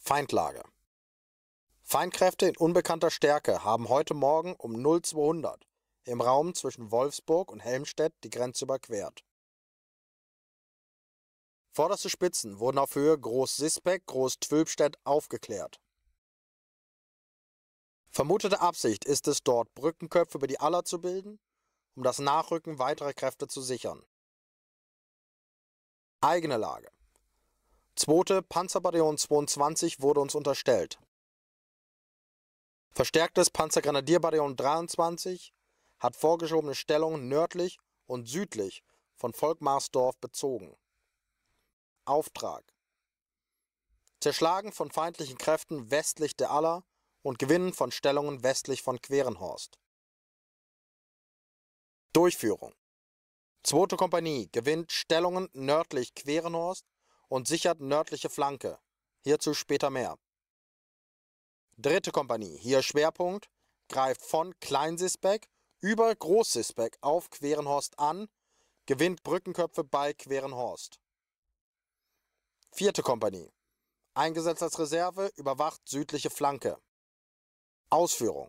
Feindlage. Feindkräfte in unbekannter Stärke haben heute Morgen um 0200 im Raum zwischen Wolfsburg und Helmstedt die Grenze überquert. Vorderste Spitzen wurden auf Höhe Groß-Sisbeck, Groß-Twülpstedt aufgeklärt. Vermutete Absicht ist es, dort Brückenköpfe über die Aller zu bilden, um das Nachrücken weiterer Kräfte zu sichern. Eigene Lage. 2. Panzerbataillon 22 wurde uns unterstellt. Verstärktes Panzergrenadierbataillon 23 hat vorgeschobene Stellungen nördlich und südlich von Volkmarsdorf bezogen. Auftrag: Zerschlagen von feindlichen Kräften westlich der Aller und Gewinnen von Stellungen westlich von Querenhorst. Durchführung: 2. Kompanie gewinnt Stellungen nördlich Querenhorst und sichert nördliche Flanke. Hierzu später mehr. 3. Kompanie, hier Schwerpunkt, greift von Klein-Sisbeck über Groß-Sisbeck auf Querenhorst an, gewinnt Brückenköpfe bei Querenhorst. 4. Kompanie, eingesetzt als Reserve, überwacht südliche Flanke. Ausführung: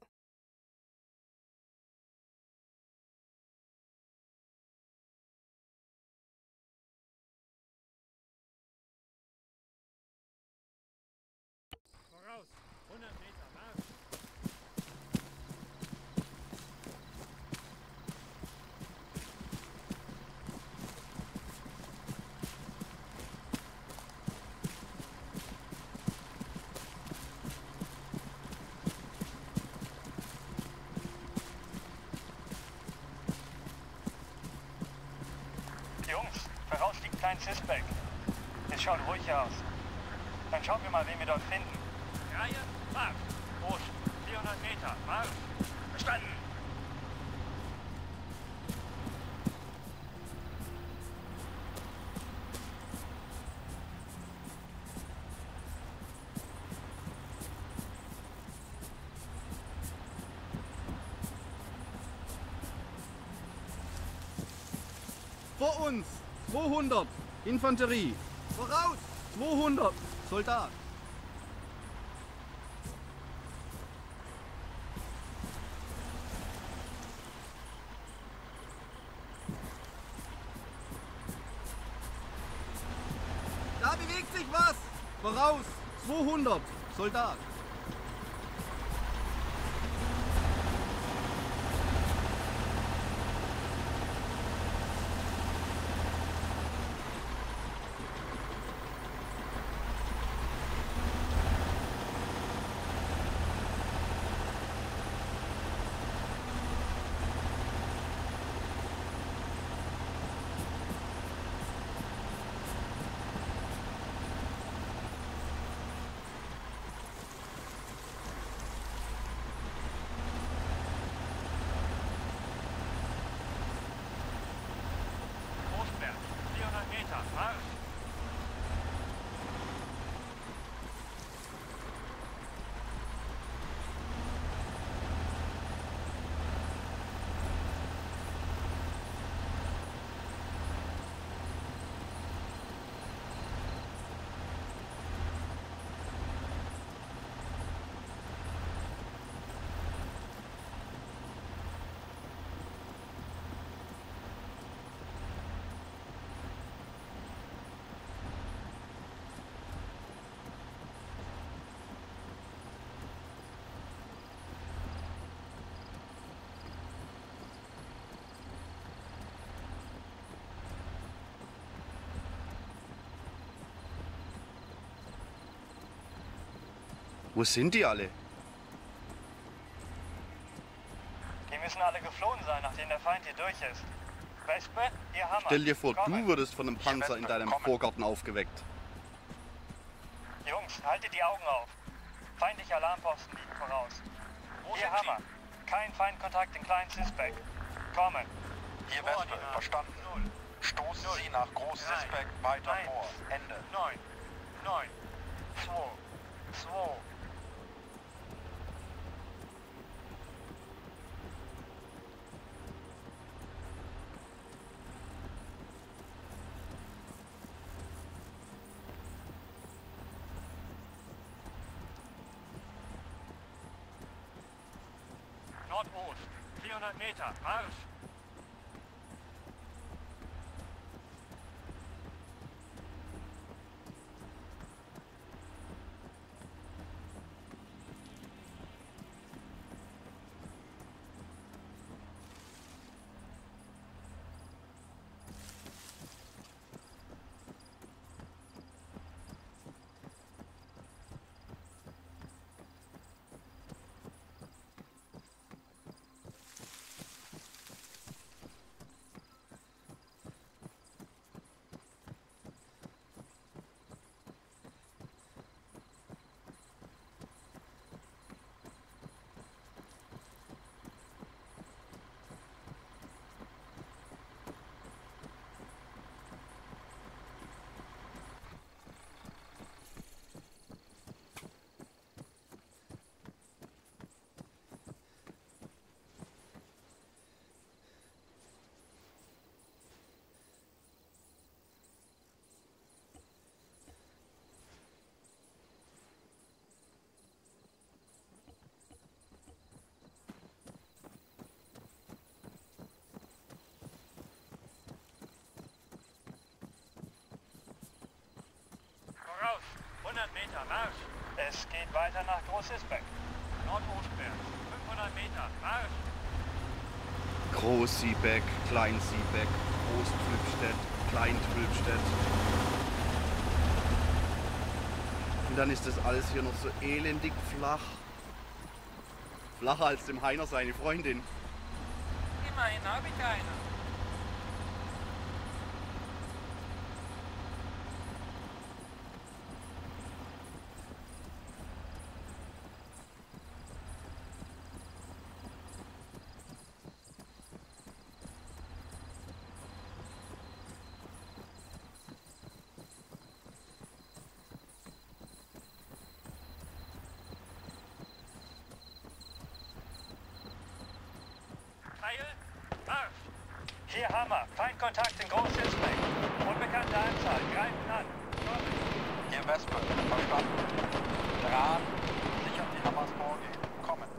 Voraus, 100 Meter, Marsch! Jungs, voraus liegt Klein Sisbeck. Es schaut ruhig aus. Dann schauen wir mal, wen wir dort finden. Reihe, Marsch! Groß, 400 Meter, Marsch! verstanden. Vor uns 200 Infanterie. Voraus 200 Soldat. Da bewegt sich was. Voraus 200 Soldat. Großberg, 400 Meter, Marsch! Wo sind die alle? Die müssen alle geflohen sein, nachdem der Feind hier durch ist. Wespe, ihr Hammer. Stell dir vor, Kommen. du würdest von einem Panzer in deinem Vorgarten aufgeweckt. Jungs, haltet die Augen auf. Feindliche Alarmposten liegen voraus. Ihr Hammer. Kein Feindkontakt in Klein Sisbeck. Kommen. Hier Wespe, verstanden. Stoßen Sie nach Groß-Sisbeck weiter vor. Ende. 9, 9, 2. 2. 400 Meter, Marsch! Voraus! 100 Meter, Marsch! Es geht weiter nach Groß-Isbeck. Nordostwärts, 500 Meter, Marsch! Groß-Siebeck, Klein-Siebeck, Groß-Pflübstedt, Klein-Pflübstedt. Und dann ist das alles hier noch so elendig flach. Flacher als dem Heiner seine Freundin. Immerhin habe ich eine. Marsch! Hier Hammer, Feindkontakt in Groß-Isbeck. Unbekannte Anzahl, greifen an. Hier Wespe, verstanden. Dran, sichern die Hammers vorgehen. Kommen.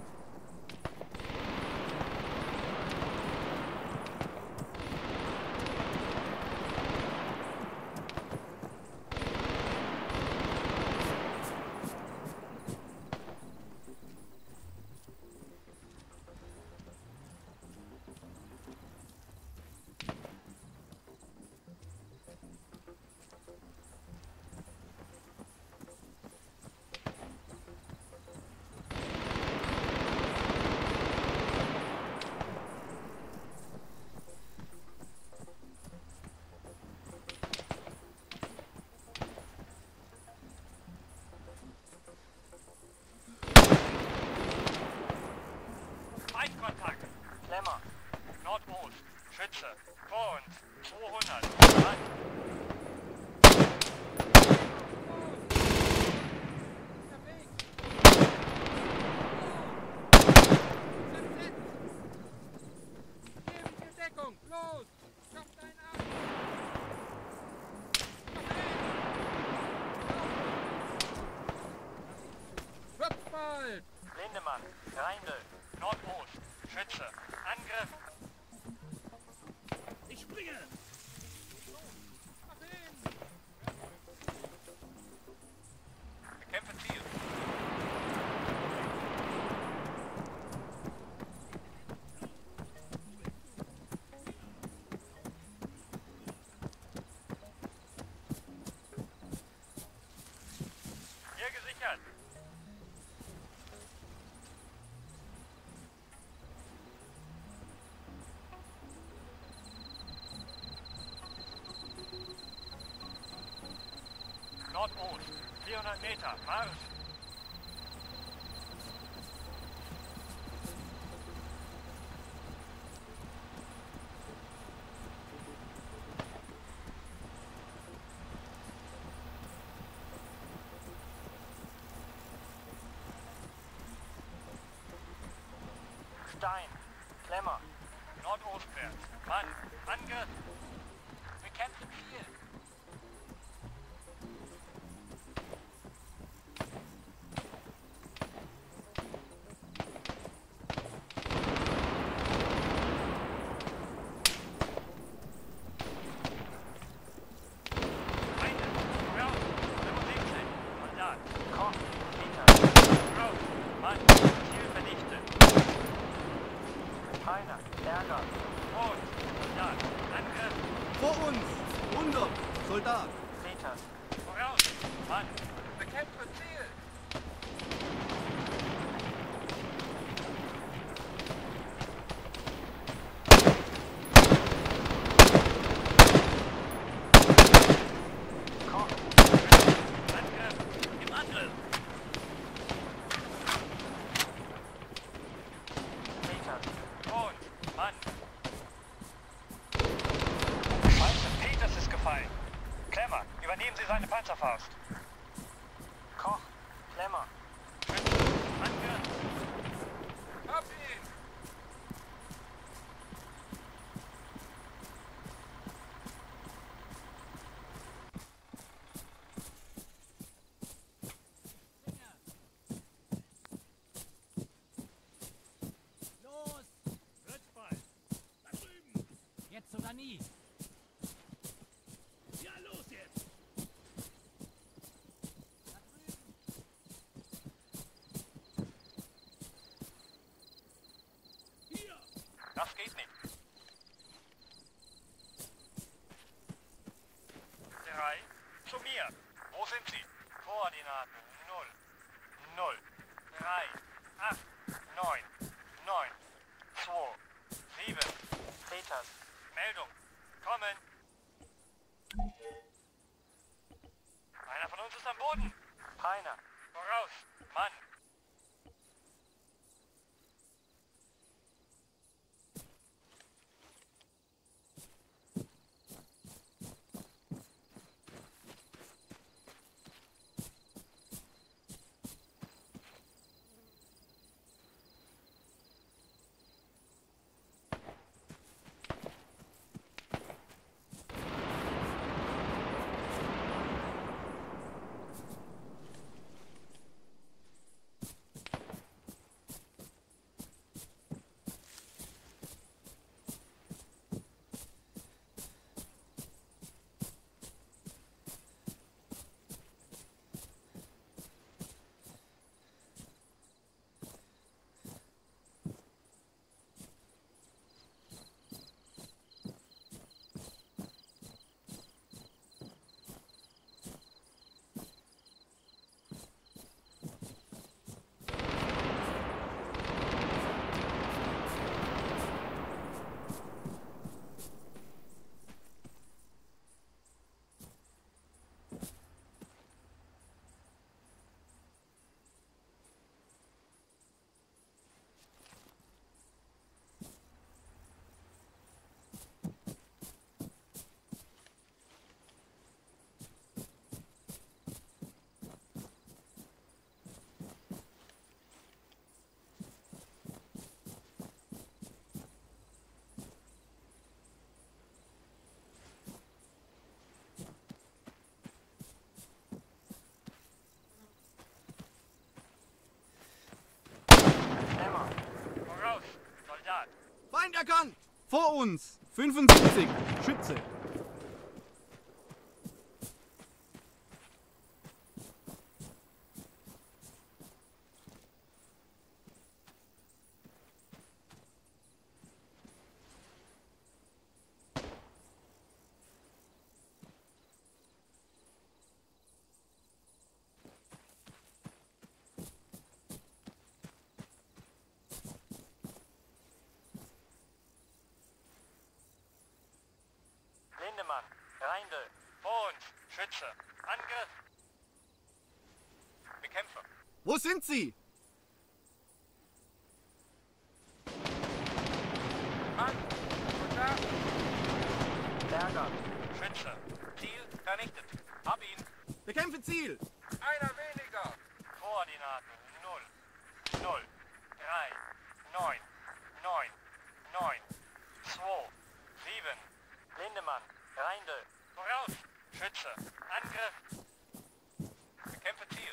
Feindkontakt! Klemmer. Nordost, Schütze, vor uns, 200, Mann! Lindemann, Reindl. Nordost, Schütze, Angriff! Ich springe! Bekämpfe Ziel! Hier gesichert! Nordost, 400 Meter, Marsch! Stein. Klemmer. Nordostwärts, Mann, Angriff! Bekämpfe Ziel! Bekämpfe Ziel! Angriff! Im Angriff! Peters. Und, Mann! Meister Peters ist gefallen. Klemmer, übernehmen Sie seine Panzerfaust. Koch, Klemmer. Angriff! Hab ihn! Los! Wird's bald! Da drüben! Jetzt oder nie! Ja, los jetzt! Da drüben! Hier! Das geht nicht! 3, zu mir! Wo sind Sie? Koordinaten 0, 0, 3, 8, 9, 9, 2, 7. Peters. Meldung! Kommen! Einer von uns ist am Boden! Peiner. Voraus! Mann! Klemmer. Voraus! Soldat! Feind erkannt! Vor uns! 75! Schütze! Lindemann. Reindl. Vor uns! Schütze! Angriff! Bekämpfe! Wo sind sie? Mann! Soldat! Berger. Schütze! Ziel vernichtet! Hab ihn! Bekämpfe Ziel! Einer weniger! Koordinaten 0, 0, 3, 9, 9, 9, 2, 7. Lindemann. Reindl. Voraus! Schütze! Angriff! Bekämpfe Ziel!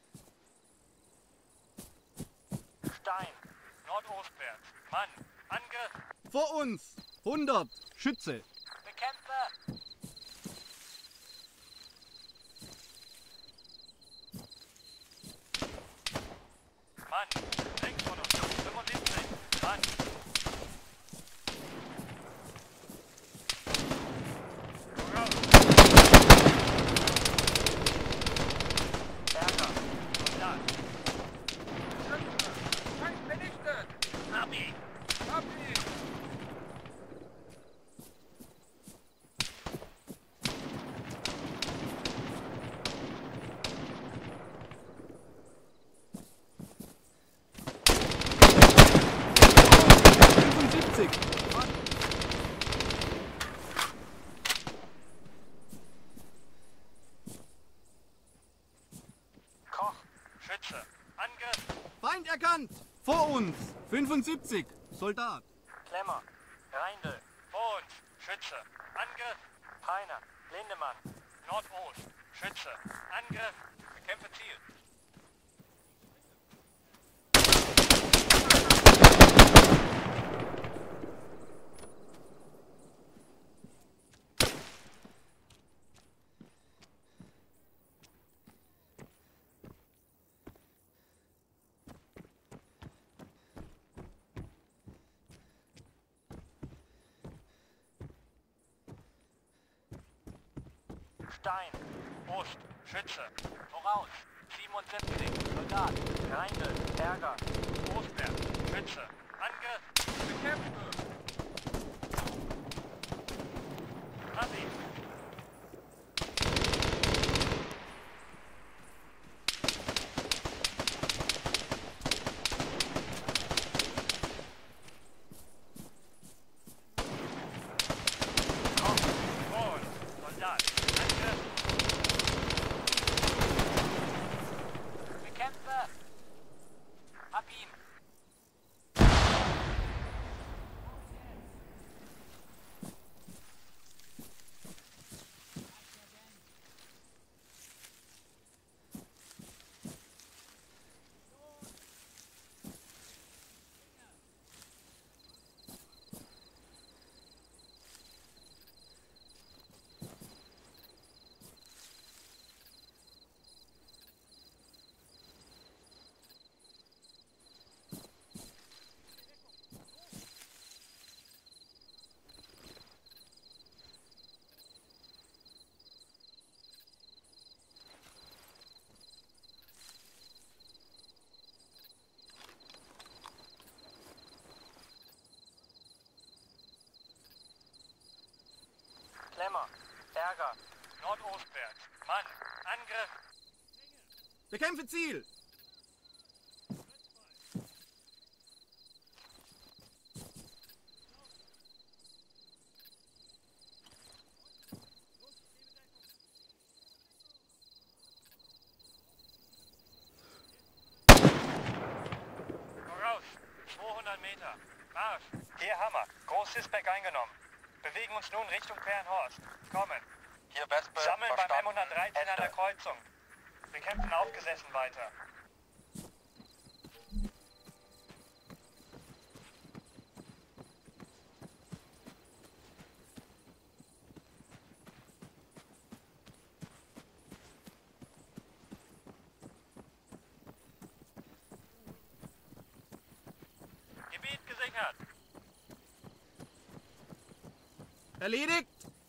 Stein. Nordostwärts! Mann! Angriff! Vor uns! 100! Schütze! Bekämpfe! Mann! Links von uns! 75! Mann! Voraus! Berger. Schütze. Angriff. Feind erkannt! Vor uns! 75! Soldat! Klemmer. Reindl. Vor uns. Schütze. Angriff. Heiner. Lindemann. Nordost. Schütze. Angriff. Bekämpfe Ziel. Stein. Ost. Schütze. Voraus. 77. Soldat. Reindl. Berger. Ostberg. Schütze. Angriff. Bekämpfe. Assi. Vor uns. Soldat. Angriff. Bekämpfe! Hab ihn! Klemmer. Berger. Nordostberg. Mann. Angriff. Bekämpfe Ziel! Voraus. 200 Meter. Marsch. Hier Hammer. Groß-Sisbeck eingenommen. Bewegen uns nun Richtung Pernhorst. Kommen. Hier Wespe, Sammeln beim verstanden. M113 an der Ende. Kreuzung. Wir kämpfen aufgesessen weiter. Gebiet gesichert. Erledigt!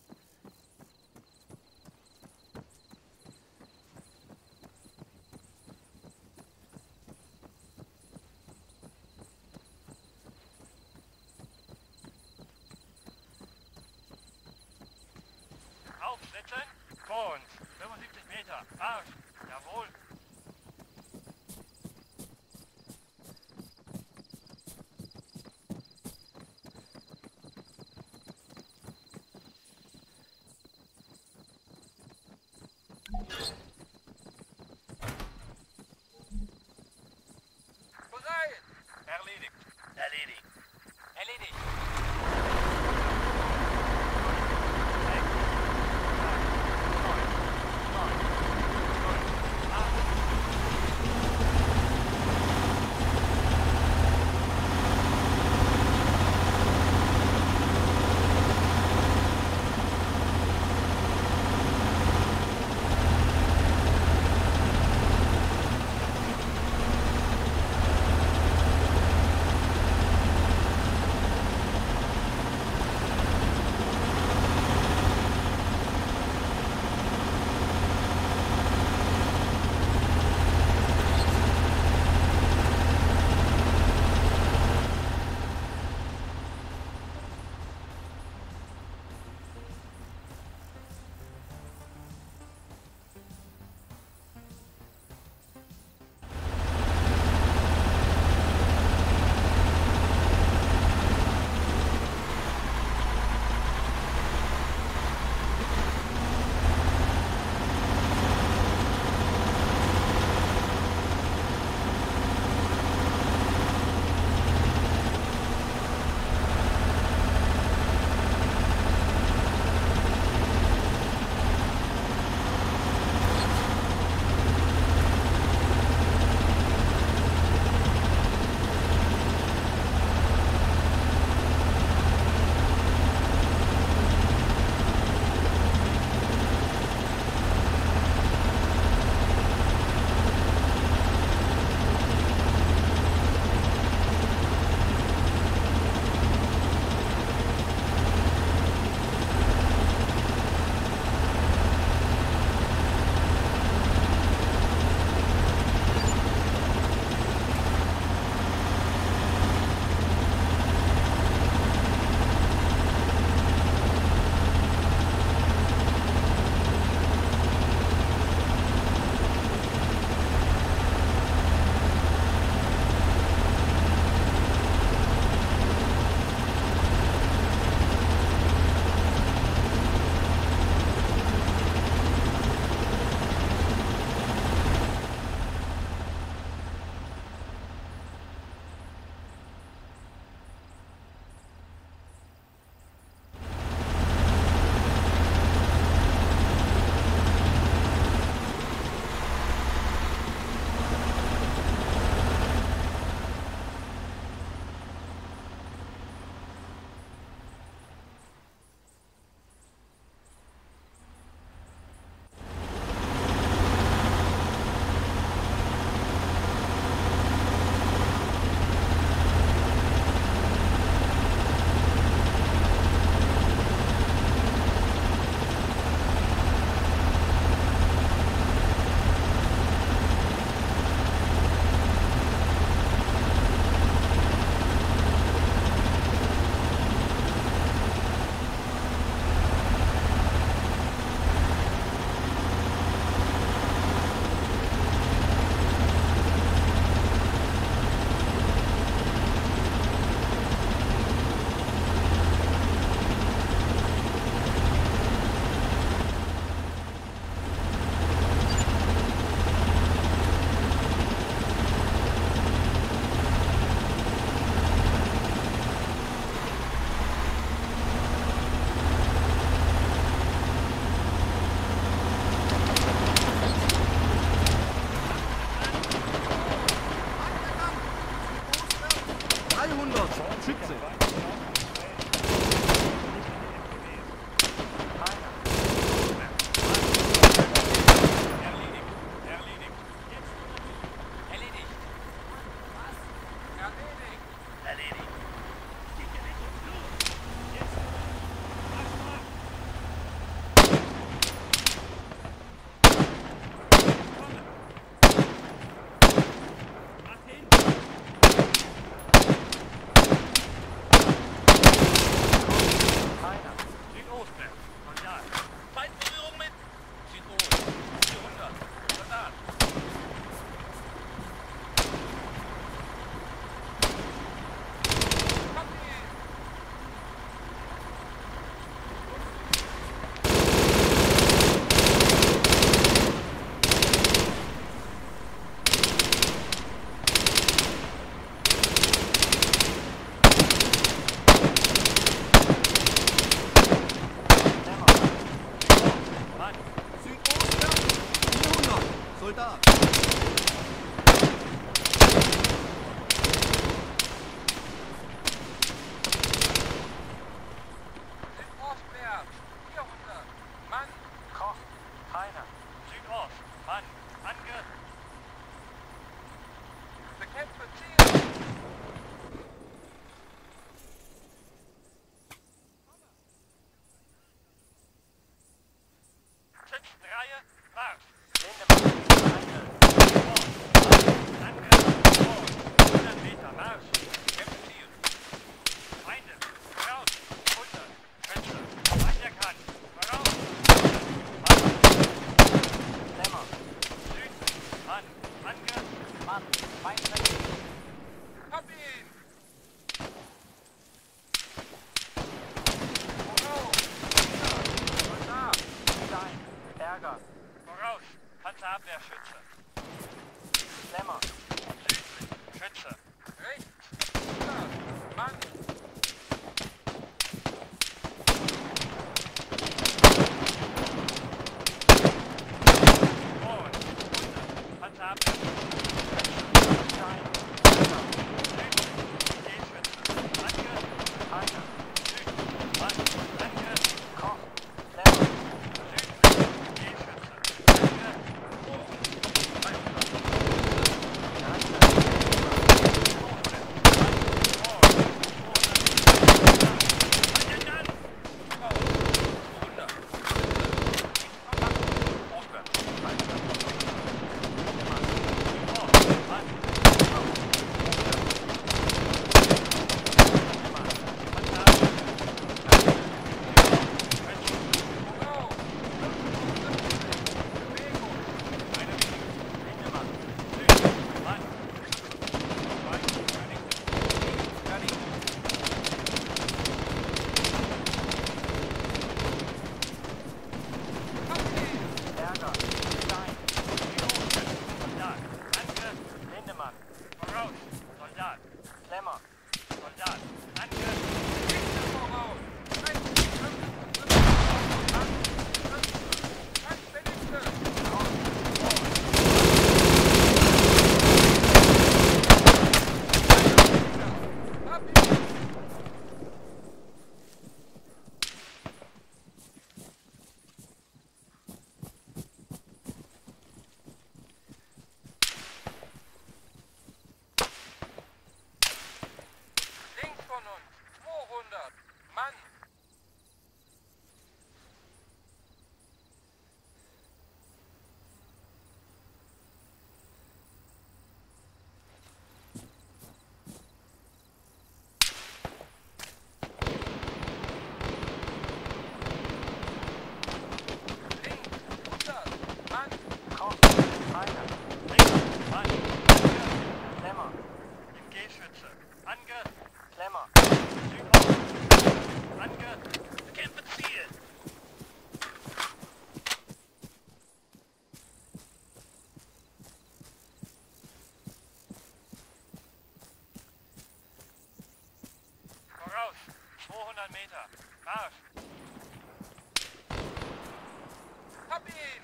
Aufsitzen. Vor uns. 75 Meter. Marsch. Jawohl. Erledigt. Erledigt. Erledigt! Schütze. Erledigt. Was? Erledigt. Erledigt. Südostwärts. Soldat. Feindberührung mit. Südost. 400. Soldat. Mann. Südostwärts. 400. Soldat. Südostwärts. 400. Mann. Koch. Keiner. Südost. Mann. Angriff. Bekämpfe Ziel. Schützenreihe. Marsch. Lindemann. Angriff. Angriff. Vor. 100 Meter. Marsch. Kämpfe Ziel. Feinde. Voraus. 100. Schütze. Feind erkannt. Voraus. Mann. Lämmer. Süden. Mann. Angriff. Mann. Feind rechts. Hab ihn. Voraus. Soldat. Stein. Ärger. Voraus. Panzerabwehrschütze. Lämmer. Südlich. Schütze. Rechts. Soldat. Mann. Vor. 100. Panzerabwehrschütze. Stein. Südlich. Gehschütze. Angriff. Keiner. Süden. Mann. Angriff. Koch. Lämmer. Südlich. Gehschütze. Angriff. Ärger. Stein. Soldat. Angriff. Lindemann. Voraus. Soldat. Lämmer. Soldat. Angriff. Links von uns. 200. Mann. Links. 100. Mann. Koch. Keiner. Links. Mann. Angriff. Lämmer. Im Gehschütze. Angriff. Lämmer. Südost. Angriff. Bekämpfe Ziel. Voraus. 200 Meter. Marsch. Hab ihn.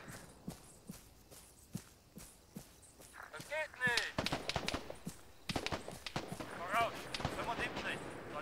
Das geht nicht. Voraus. 75.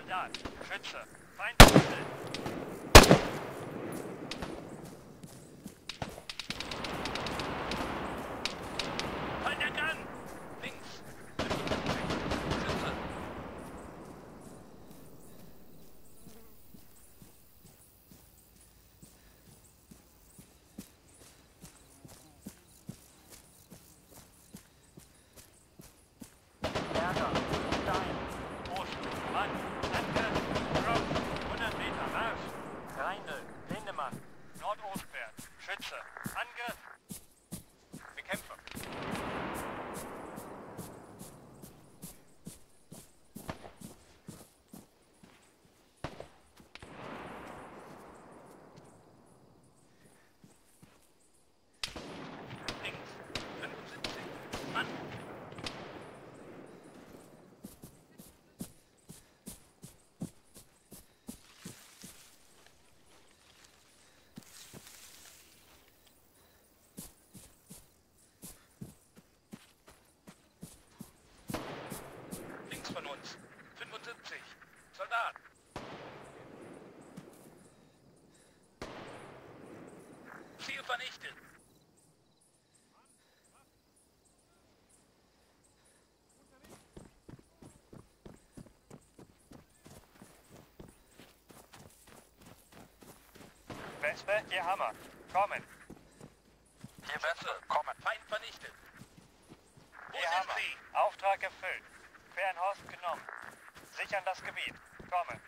vernichtet. Wespe, hier Hammer. Kommen. Hier Wespe, kommen. Feind vernichtet. Wo Hier sind Hammer. Sie? Auftrag erfüllt. Fernhorst genommen. Sichern das Gebiet. Kommen.